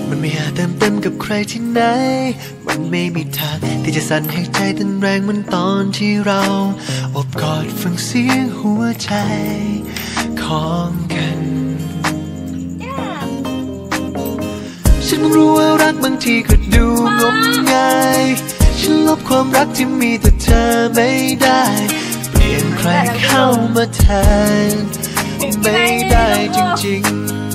มันไม่อาจเติมเต็มกับใครที่ไหนมันไม่มีทางที่จะสั่นให้ใจเต้นแรงเหมือนตอนที่เราอบกอดฟังเสียงหัวใจของกันฉันรู้ว่ารักบางทีก็ดูงมงายฉันลบความรักที่มีแต่เธอไม่ได้เปลี่ยนใครเข้ามาแทนไม่ได้จริง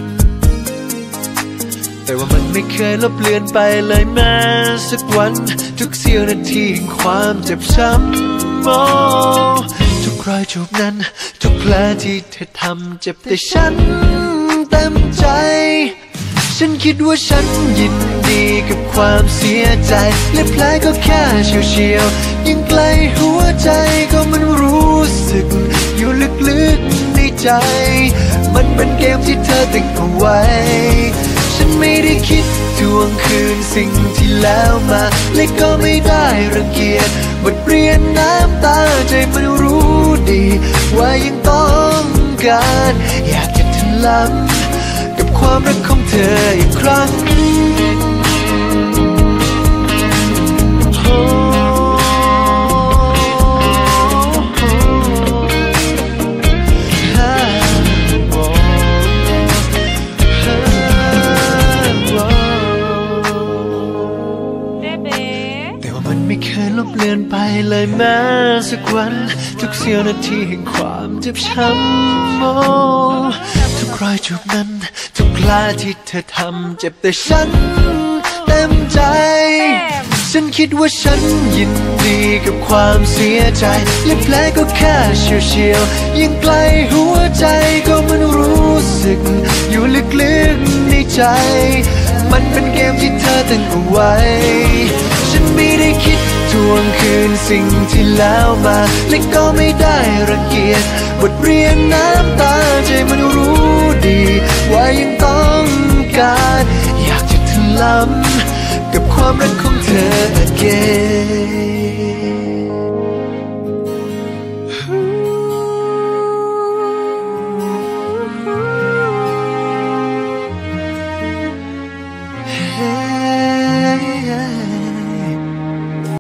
ๆแต่ว่ามันไม่เคยลบเลือนไปเลยแม้สักวันทุกเสี้ยวนาทีแห่งความเจ็บช้ำทุกรอยจูบนั้นทุกแผลที่เธอทำเจ็บแต่ฉันเต็มใจฉันคิดว่าฉันยินดีกับความเสียใจและแผลก็แค่เฉียวๆยิ่งไกลหัวใจก็มันรู้สึกอยู่ลึกๆในใจมันเป็นเกมที่เธอตั้งเอาไว้ฉันไม่ได้คิดทวงคืนสิ่งที่แล้วมาและก็ไม่ได้รังเกียจบทเรียนน้ำตาใจมันรู้ดีว่ายังต้องการอยากจะถลำกับความรักของเธออีกครั้งไม่เคยลบเลือนไปเลยแม้สักวันทุกเสี้ยวนาทีแห่งความเจ็บช้ำทุกรอยจูบนั้นทุกแผลที่เธอทำเจ็บแต่ฉันเต็มใจฉันคิดว่าฉันยินดีกับความเสียใจและแผลก็แค่เฉียวๆยิ่งไกลหัวใจก็มันรู้สึกอยู่ลึกๆในใจมันเป็นเกมที่เธอตั้งเอาไว้ฉันไม่ได้คิดทวงคืนสิ่งที่แล้วมาและก็ไม่ได้รังเกียจบทเรียนน้ำตาใจมันรู้ดีว่ายังต้องการอยากจะถลำกับความรักของเธอ again